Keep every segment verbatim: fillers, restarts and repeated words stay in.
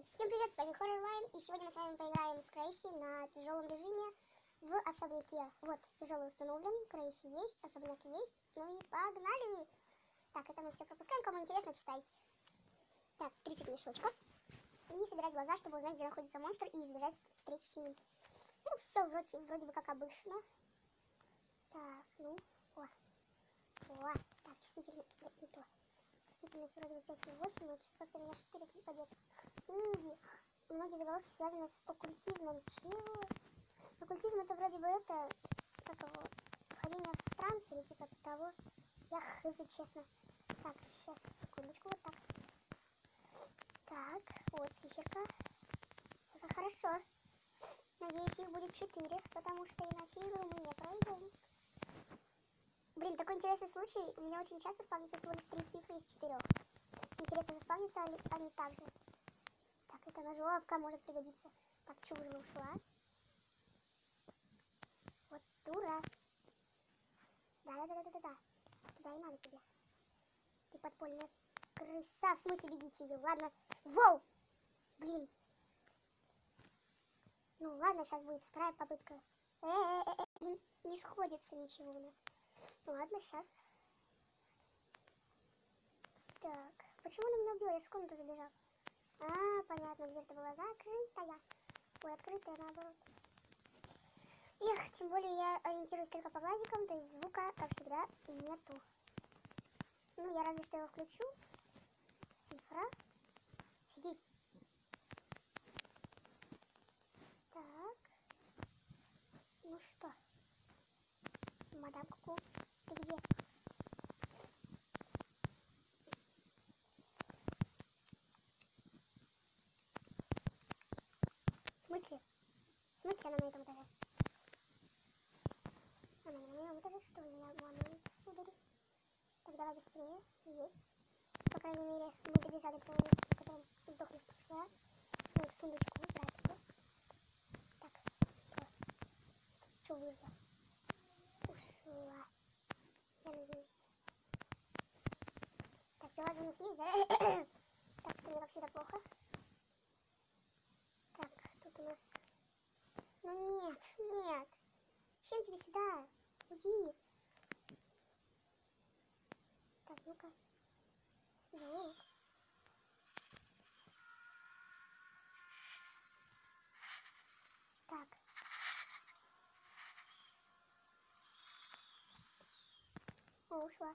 Всем привет, с вами Horror Lime, и сегодня мы с вами поиграем с Крейси на тяжелом режиме в особняке. Вот, тяжелый установлен, Крейси есть, особняк есть, ну и погнали! Так, это мы все пропускаем, кому интересно, читайте. Так, тридцать мешочков. И собирать глаза, чтобы узнать, где находится монстр, и избежать встречи с ним. Ну, все вроде, вроде бы как обычно. Так, ну, о, о, так, чувствительно, да, не то. Чувствительность вроде бы пять и восемь, но что-то как-то на четыре попадет. Книги. Многие заголовки связаны с оккультизмом. Чего? Оккультизм это вроде бы это, как его, вхождение в транс или типа того. Я хз, честно. Так, сейчас, секундочку, вот так. Так, вот циферка. Это хорошо. Надеюсь, их будет четыре, потому что иначе игру мы не пройдем. Блин, такой интересный случай. У меня очень часто спавнится всего лишь три цифры из четырех. Интересно, заспавнится ли они так же? Так, это ножовка может пригодиться. Так, чугуна ушла. Вот дура. Да-да-да-да-да-да. Туда и надо тебе. Ты подпольная крыса. В смысле, бегите ее. Ладно. Воу! Блин. Ну, ладно, сейчас будет вторая попытка. Э-э-э-э. Блин, не сходится ничего у нас. Ну, ладно, сейчас. Так. Почему она меня убила? Я же в комнату забежал. А, понятно, дверь-то была закрытая. Ой, открытая, наоборот. Эх, тем более я ориентируюсь только по глазикам, то есть звука, как всегда, нету. Ну, я разве что его включу. Цифра. Офигеть. Так. Ну что? Мадам Куку, ты где? В смысле? В смысле она на этом этаже? Она на моем этаже, что ли, меня обманывает, сударь? Так, давай быстрее. Есть. По крайней мере, мы добежали к тому месту, в котором сдохли в прошлый раз. Ну, в сундучку, здрасте. Так, что? Что вышло? Ушла. Я надеюсь. Так, пила же у нас есть, да? Так, что мне как всегда плохо. Так, тут у нас... Ну нет, нет. Зачем тебе сюда? Уйди. Так, ну-ка. Звук. Так. О, ушла.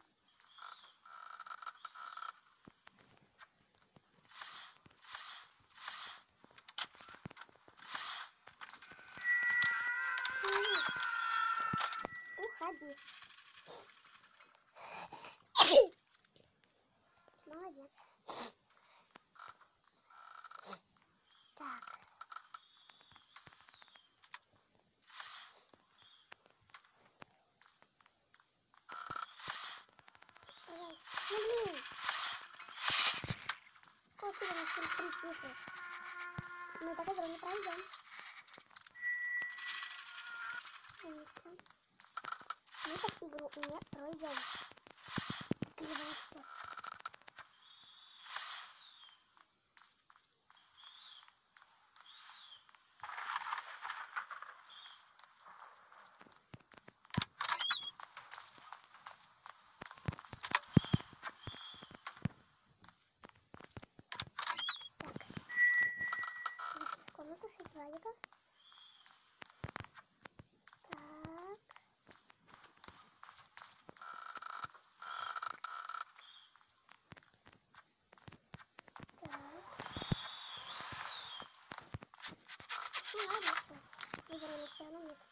Уходи. Молодец. Так. Пожалуйста. Ну блин. Какого фига у нас через три цифры? Мы так игру не пройдем. Умница. Мы так игру не пройдем. Перебывай все. Комнату шесть владиков. Так. Так. Ну ладно, что. Выбрали все равно нет.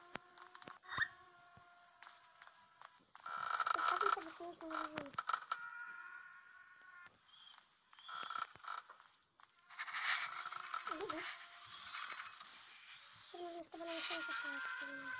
Тут как еще бесконечно не режим. Либо. Нужно, чтобы она никто не пошла, я так понимаю.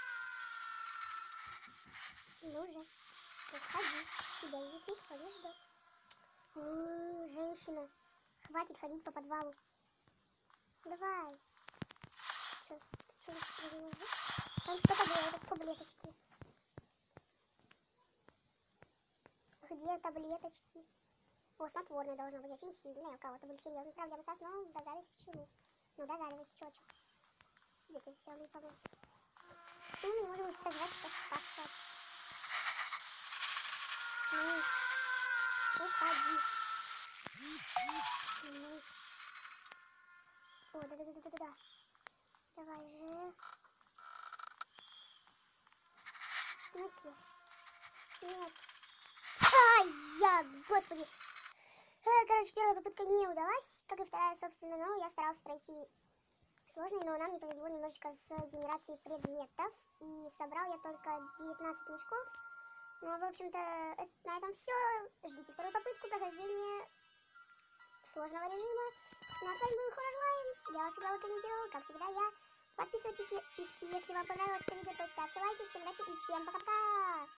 Ну же, уходи. Тебя здесь никто не ждет. О, женщина. Хватит ходить по подвалу. Давай. Че? Че? Там что-то было, таблеточки. Где таблеточки? О, снотворное должно быть очень сильное. У кого-то были серьезные проблемы со сном. Догадываюсь, почему. Ну, догадывайся, чё, чё. Тебе-то все не поможет. Почему мы не можем сожрать этот паспорт? Ну, уходи. Ну. О, да-да-да-да-да-да. Давай же. В смысле? Нет. Ай, я, господи. Э, короче, первая попытка не удалась, как и вторая, собственно, но я старался пройти сложный, но нам не повезло немножечко с генерацией предметов. И собрал я только девятнадцать мешков. Ну, в общем-то, на этом все. Ждите вторую попытку прохождения сложного режима. Ну, а с вами был HorrorLime. Я вас играла, комментировала, как всегда, я. Подписывайтесь, и если вам понравилось это видео, то ставьте лайки. Всем удачи и всем пока-пока!